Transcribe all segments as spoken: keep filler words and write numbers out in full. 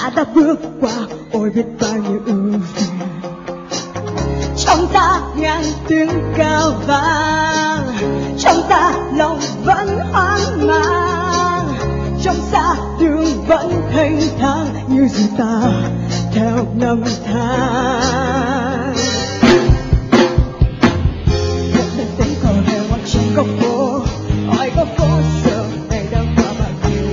ta đã bước qua ôi biết bao nhiêu ưu phiền. Trong ta ngàn tiếng cao vang, trong ta lòng vẫn hoang mang, trong xa đường vẫn thênh thang như gì ta theo năm tháng. Một lần tiếng còi reo vang trên góc phố, hỏi góc phố giờ này đang qua bao nhiêu.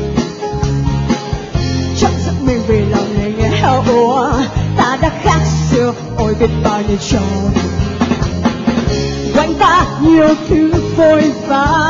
Chắc giấc mình vì lòng này nghe heo ủa, ta đã khác xưa ôi biết bao nhiêu trò. Quanh ta nhiều thứ vội vã,